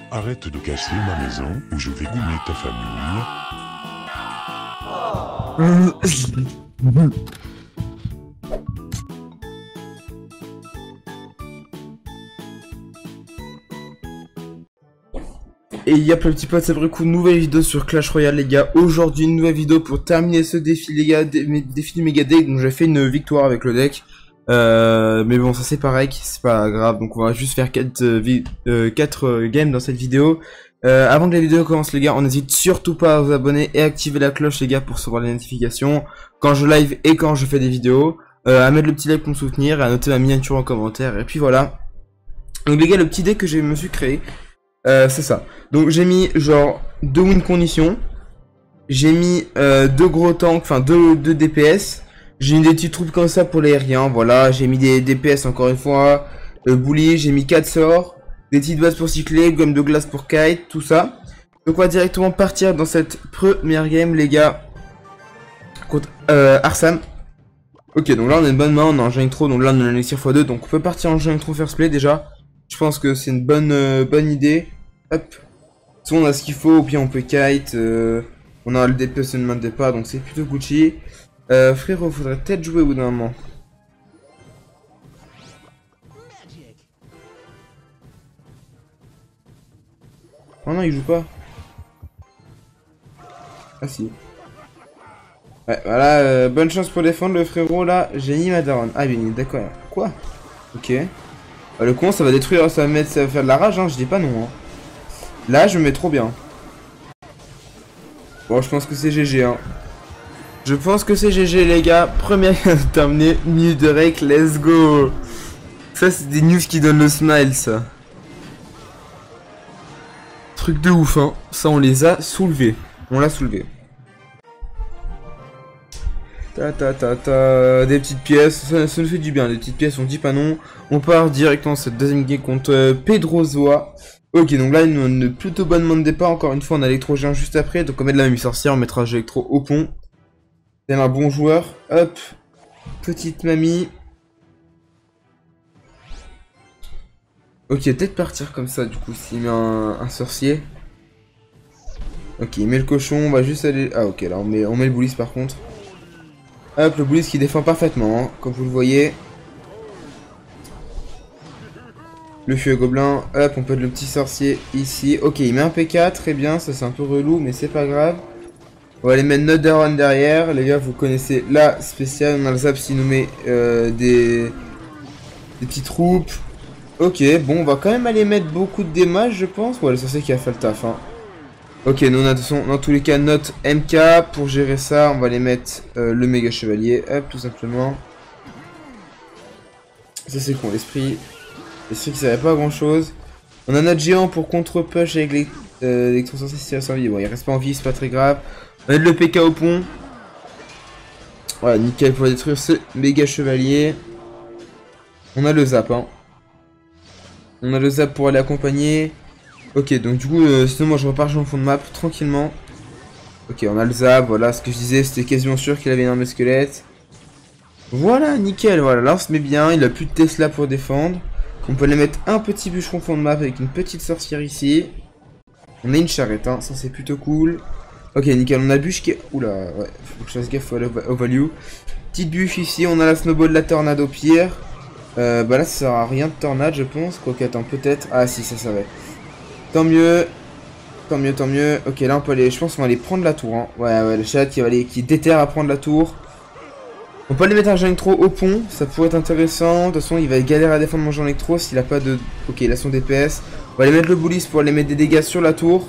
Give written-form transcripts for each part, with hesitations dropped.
Arrête de casser ma maison ou je vais goumer ta famille. Et y'a plein de petits potes, c'est vrai coup, nouvelle vidéo sur Clash Royale les gars. Aujourd'hui une nouvelle vidéo pour terminer ce défi les gars, défi du méga deck. Donc j'ai fait une victoire avec le deck. Mais bon ça c'est pareil, c'est pas grave. Donc on va juste faire 4 games dans cette vidéo. Avant que la vidéo commence les gars, on n'hésite surtout pas à vous abonner et activer la cloche les gars pour recevoir les notifications quand je live et quand je fais des vidéos. À mettre le petit like pour me soutenir, à noter ma miniature en commentaire et puis voilà. Donc les gars, le petit deck que je me suis créé, c'est ça. Donc j'ai mis genre 2 win conditions. J'ai mis 2 gros tanks, enfin 2 DPS. J'ai mis des petites troupes comme ça pour les aériens, voilà. J'ai mis des DPS encore une fois. Bully, j'ai mis 4 sorts. Des petites bases pour cycler, gomme de glace pour kite, tout ça. Donc on va directement partir dans cette première game les gars. Contre Arsam. Ok, donc là on a une bonne main, on a un Jungle trop, donc là on a un élixir x2. Donc on peut partir en Jungle trop first play déjà. Je pense que c'est une bonne idée. Hop. Si on a ce qu'il faut, au pire on peut kite. On a le DPS une main de départ, donc c'est plutôt Gucci. Frérot, faudrait peut-être jouer au bout d'un moment. Oh non, il joue pas. Ah si. Ouais, voilà, bonne chance pour défendre le frérot là. J'ai mis ma daronne. Ah, bien, d'accord. Quoi? Ok. Le con, ça va détruire, ça va faire de la rage, hein, je dis pas non. Hein. Là, je me mets trop bien. Bon, je pense que c'est GG, hein. Je pense que c'est GG, les gars. Première terminée, minute de rec, let's go. Ça, c'est des news qui donnent le smile, ça. Truc de ouf, hein. Ça, on les a soulevés. On l'a soulevé. Des petites pièces, ça nous fait du bien, des petites pièces, on dit pas non. On part directement cette deuxième game contre Pedrozoa. Ok, donc là, une plutôt bonne main de départ. Encore une fois, on a l'électro-géant juste après. Donc on met de la mamie sorcière, on mettra l'électro au pont. C'est un bon joueur. Hop, petite mamie. Ok, peut-être partir comme ça, du coup, s'il met un sorcier. Ok, il met le cochon, on va juste aller... Ah ok, là, on met le boulis par contre. Hop, le boulis qui défend parfaitement, hein, comme vous le voyez. Le feu gobelin, hop, on peut le petit sorcier ici. Ok, il met un PK, très bien, ça c'est un peu relou, mais c'est pas grave. On va aller mettre notre daronne derrière. Les gars, vous connaissez la spéciale. On a le Zap qui nous met des petites troupes. Ok, bon, on va quand même aller mettre beaucoup de damage, je pense. Ouais, le sorcier qui a fait le taf, hein. Ok, nous on a dans tous les cas notre MK. Pour gérer ça, on va les mettre le méga chevalier, hop, tout simplement. Ça c'est con, l'esprit qui servait pas à grand chose. On a notre géant pour contre-push avec l'électro-sorcier si reste en vie. Bon, il reste pas en vie, c'est pas très grave. On a le PK au pont. Voilà, nickel pour détruire ce méga chevalier. On a le zap, hein. On a le zap pour aller accompagner. Ok, donc du coup, sinon moi je repars sur le fond de map tranquillement. Ok, on a le zap, voilà ce que je disais, c'était quasiment sûr qu'il avait un arme squelette. Voilà, nickel, voilà, là on se met bien, il a plus de Tesla pour défendre. On peut aller mettre un petit bûcheron fond de map avec une petite sorcière ici. On a une charrette, hein, ça c'est plutôt cool. Ok, nickel, on a bûche qui est... Oula, ouais, faut que je fasse gaffe au value. Petite bûche ici, on a la snowball de la tornade au pire. Bah là ça sert à rien de tornade je pense, quoique attends peut-être... Ah si, ça va. Tant mieux. Tant mieux, tant mieux. Ok, là on peut aller... Je pense qu'on va aller prendre la tour, hein. Ouais, le chat qui déterre à prendre la tour. On peut aller mettre un Jean Electro au pont, ça pourrait être intéressant. De toute façon, il va galérer à défendre mon Jean Electro s'il a pas de... Ok, il a son DPS. On va aller mettre le Bullis pour aller mettre des dégâts sur la tour.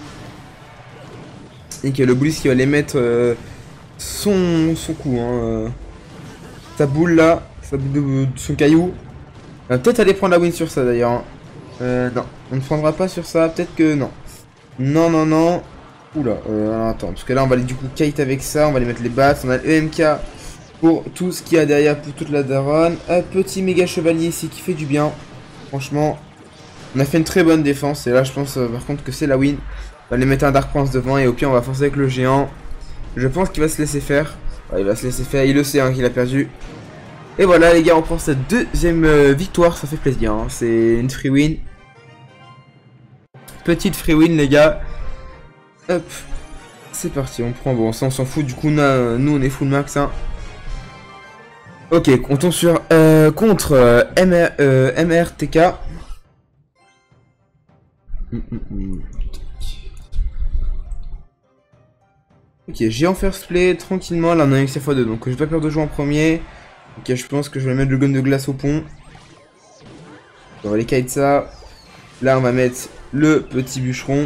Et que le Bullis qui va aller mettre son coup, hein. Sa boule là, sa boule de son caillou. On va peut-être aller prendre la win sur ça d'ailleurs. Hein. Non, on ne prendra pas sur ça, peut-être que non. Non. Oula, attends, parce que là on va aller du coup kite avec ça, on va aller mettre les bats, on a le EMK. Pour tout ce qu'il y a derrière, pour toute la daronne. Un petit méga chevalier ici qui fait du bien. Franchement, on a fait une très bonne défense. Et là, je pense par contre que c'est la win. On va aller mettre un Dark Prince devant. Et au pire, on va forcer avec le géant. Je pense qu'il va se laisser faire. Ouais, il va se laisser faire. Il le sait hein, qu'il a perdu. Et voilà, les gars, on prend cette deuxième victoire. Ça fait plaisir. Hein. C'est une free win. petite free win les gars. Hop. C'est parti, on prend, bon ça on s'en fout, du coup nous on est full max hein. Ok, on tombe sur contre MRTK. Ok, géant first play, tranquillement, là on a un XF2, donc j'ai pas peur de jouer en premier. Ok, je pense que je vais mettre le gun de glace au pont. On va les kite ça. Là on va mettre le petit bûcheron.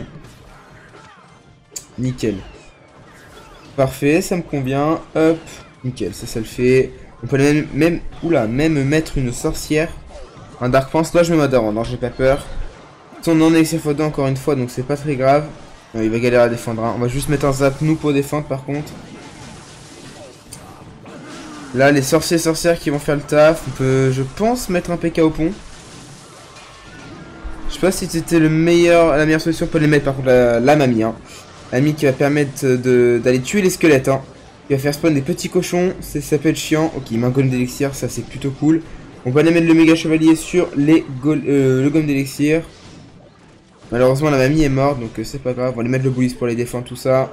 Nickel. Parfait, ça me convient. Hop, nickel, ça le fait. On peut même mettre une sorcière. Un Dark Prince, là je mets ma daronne, non j'ai pas peur. On en est XF2 encore une fois, donc c'est pas très grave. Non, il va galérer à défendre, hein. On va juste mettre un zap nous pour défendre par contre. Là les sorcières qui vont faire le taf. On peut, je pense, mettre un PK au pont. Je sais pas si c'était la meilleure solution pour les mettre, par contre la mamie hein. La mamie qui va permettre d'aller tuer les squelettes hein. Qui va faire spawn des petits cochons, ça peut être chiant. Ok, il met un golem d'élixir, ça c'est plutôt cool. On va aller mettre le méga chevalier sur le golem d'élixir. Malheureusement la mamie est morte, donc c'est pas grave. On va aller mettre le bullis pour les défendre, tout ça.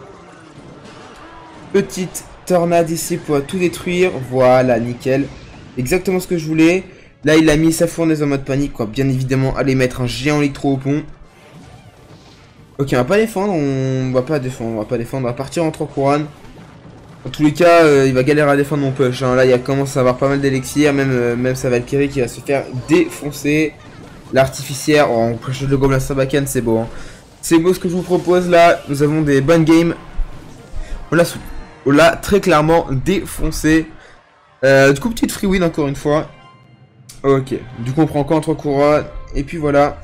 Petite tornade ici pour tout détruire. Voilà, nickel. Exactement ce que je voulais. Là il a mis sa fournaise en mode panique, quoi. Bien évidemment, aller mettre un géant électro au pont. Ok, on va pas défendre, on va pas défendre, on va partir en 3 couronnes. En tous les cas, il va galérer à défendre mon push. Hein. Là, il commence à avoir pas mal d'élixir, même sa Valkyrie qui va se faire défoncer. L'artificière, oh, on push le gobelin Sarbacane, c'est beau. Hein. C'est beau ce que je vous propose là. Nous avons des bonnes games. On l'a très clairement défoncé. Du coup, petite free win encore une fois. Ok, du coup, on prend encore 3 couronnes. Et puis voilà.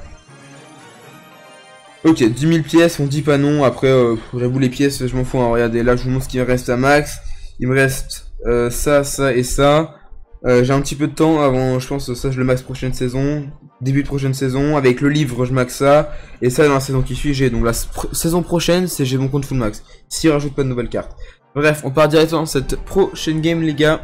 Ok, 10 000 pièces, on dit pas non. Après, j'avoue, les pièces, je m'en fous. Hein. Regardez, là, je vous montre ce qu'il me reste à max. Il me reste ça et ça. J'ai un petit peu de temps avant, je pense, ça, je le max prochaine saison. Début de prochaine saison. Avec le livre, je max ça. Et ça, dans la saison qui suit, j'ai. Donc, la saison prochaine, j'ai mon compte full max. Si rajoute pas de nouvelles cartes. Bref, on part directement dans cette prochaine game, les gars.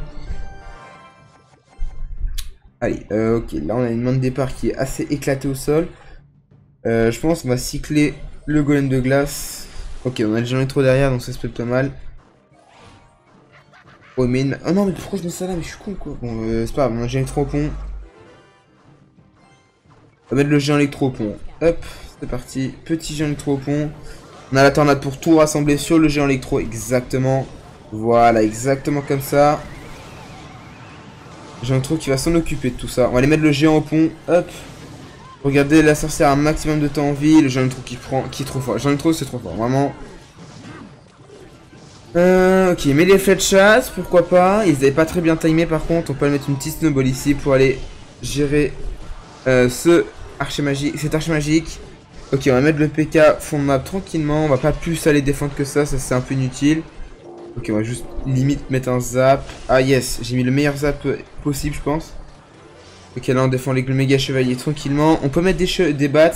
Allez, ok, là, on a une main de départ qui est assez éclatée au sol. Je pense qu'on va cycler le golem de glace. Ok, on a le géant électro derrière, donc ça se peut pas mal. Oh, mais oh non, mais pourquoi je mets ça là? Mais je suis con quoi. Bon, c'est pas grave, on a le géant électro au pont. On va mettre le géant électro au pont. Hop, c'est parti. Petit géant électro au pont. On a la tornade pour tout rassembler sur le géant électro, exactement. Voilà, exactement comme ça. Géant électro qui va s'en occuper de tout ça. On va aller mettre le géant au pont. Hop. Regardez, la sorcière a un maximum de temps en vie. Le géant électro qui est trop fort. Le géant électro, c'est trop fort, vraiment. Ok, mais les flèches chasse, pourquoi pas. Ils n'avaient pas très bien timé par contre. On peut mettre une petite snowball ici pour aller gérer cet archer magique. Ok, on va mettre le PK fond de map tranquillement. On va pas plus aller défendre que ça c'est un peu inutile. Ok, on va juste limite mettre un zap. Ah yes, j'ai mis le meilleur zap possible je pense. Ok, là on défend avec le méga chevalier tranquillement. On peut mettre des bats.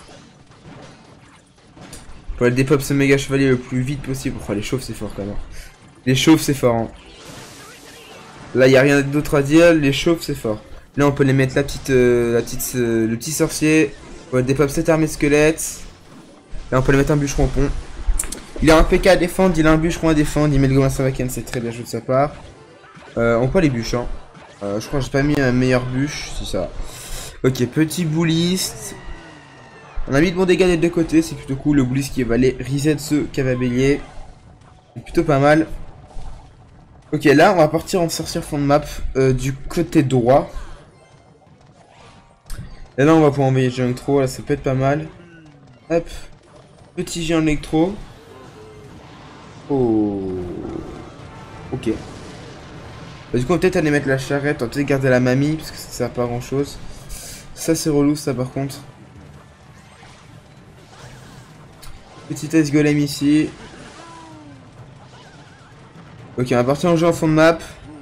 Pour aller dépop ce méga chevalier le plus vite possible. Oh, les chauves c'est fort quand même. Les chauves c'est fort. Hein. Là il n'y a rien d'autre à dire. Les chauves c'est fort. Là on peut les mettre le petit sorcier. On va dépop cette armée de squelettes. Là on peut les mettre un bûcheron au pont. Il a un PK à défendre, il a un bûcheron à défendre. Il met le gobelin Sarbacane, c'est très bien joué de sa part. On peut les bûches. Hein. Je crois que j'ai pas mis un meilleur bûche. C'est ça. Ok, petit bouliste. On a mis de bons dégâts des deux côtés, c'est plutôt cool. Le bouliste qui va aller reset ce cavabélier. C'est plutôt pas mal. Ok, là on va partir en sorcière fond de map du côté droit. Et là on va pouvoir envoyer le géant électro, là ça peut être pas mal. Hop, petit géant électro. Oh. Ok. Bah, du coup on va peut-être aller mettre la charrette, on va peut-être garder la mamie parce que ça sert pas à grand chose. Ça c'est relou ça par contre. Petit ice golem ici. Ok, on va partir en jeu en fond de map.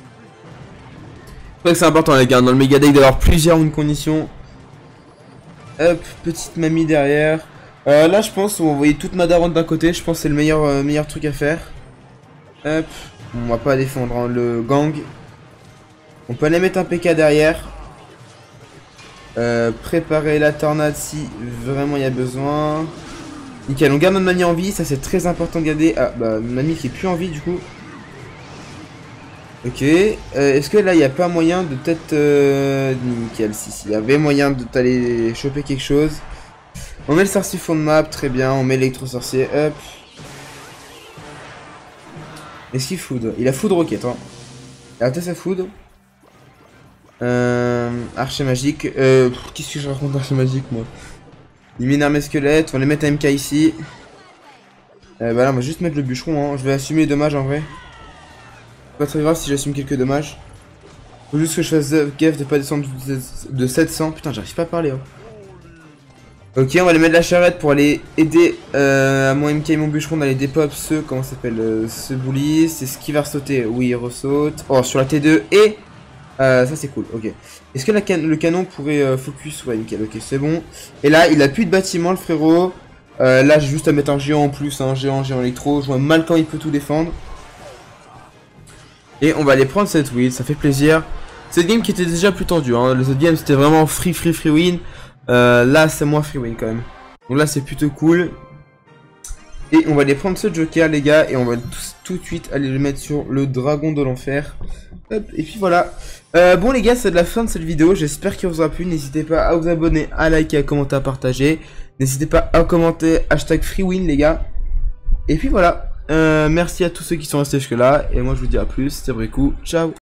Je crois que c'est important les gars, dans le méga deck d'avoir plusieurs une condition. Hop, petite mamie derrière. Là je pense on va envoyer toute ma daronne d'un côté, je pense que c'est le meilleur truc à faire. Hop, on va pas défendre hein, le gang. On peut aller mettre un PK derrière. Préparer la tornade si vraiment il y a besoin. Nickel, on garde notre mamie en vie, ça c'est très important de garder. Ah bah mamie qui est plus en vie du coup. Ok, est-ce que là il n'y a pas moyen de peut-être... Nickel, si, il y avait moyen de t'aller choper quelque chose. On met le sorcier fond de map, très bien, on met l'électro-sorcier, hop. Est-ce qu'il foudre? Il a foudre roquette, hein. Il a raté sa foudre. Archer magique, qu'est-ce que je raconte archer magique moi? Il met une armée squelette, on va les mettre à MK ici. Bah là on va juste mettre le bûcheron, hein. Je vais assumer les dommages en vrai. Pas très grave si j'assume quelques dommages. Faut juste que je fasse gaffe de pas descendre de 700. Putain, j'arrive pas à parler. Hein. Ok, on va aller mettre la charrette pour aller aider à mon MK et mon bûcheron d'aller dépop ce. Comment ça s'appelle ce bully. C'est ce qui va sauter. Oui, il ressaute. Oh, sur la T2 et. Ça c'est cool, ok. Est-ce que le canon pourrait focus? Ouais, nickel, ok, c'est bon. Et là, il a plus de bâtiment, le frérot. Là, j'ai juste à mettre un géant en plus, un géant électro. Je vois mal quand il peut tout défendre. Et on va aller prendre cette win, ça fait plaisir. Cette game qui était déjà plus tendue, hein. Les autres games c'était vraiment free win. Là c'est moins free win quand même. Donc là c'est plutôt cool. Et on va aller prendre ce joker les gars. Et on va tout de suite aller le mettre sur le dragon de l'enfer. Hop, et puis voilà. Bon les gars, c'est de la fin de cette vidéo. J'espère qu'il vous aura plu. N'hésitez pas à vous abonner, à liker, à commenter, à partager. N'hésitez pas à commenter hashtag freewin les gars. Et puis voilà. Merci à tous ceux qui sont restés jusque là. Et moi je vous dis à plus. C'était Brikou. Ciao.